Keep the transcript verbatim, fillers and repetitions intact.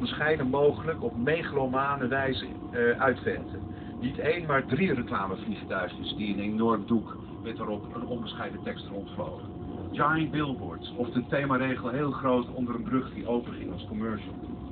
onbescheiden mogelijk op megalomane wijze uh, uitventen. Niet één, maar drie reclamevliegtuigjes die een enorm doek met erop een onbescheiden tekst rondvlogen. Giant billboards of de themaregel heel groot onder een brug die openging als commercial.